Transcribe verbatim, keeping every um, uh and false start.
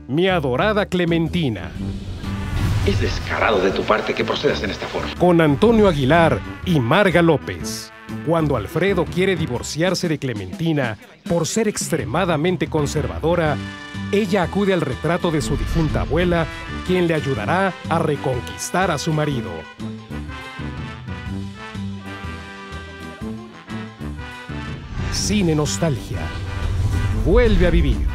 Mi adorada Clementina. Es descarado de tu parte que procedas en esta forma. Con Antonio Aguilar y Marga López. Cuando Alfredo quiere divorciarse de Clementina por ser extremadamente conservadora, ella acude al retrato de su difunta abuela, quien le ayudará a reconquistar a su marido. Cine Nostalgia. Vuelve a vivir.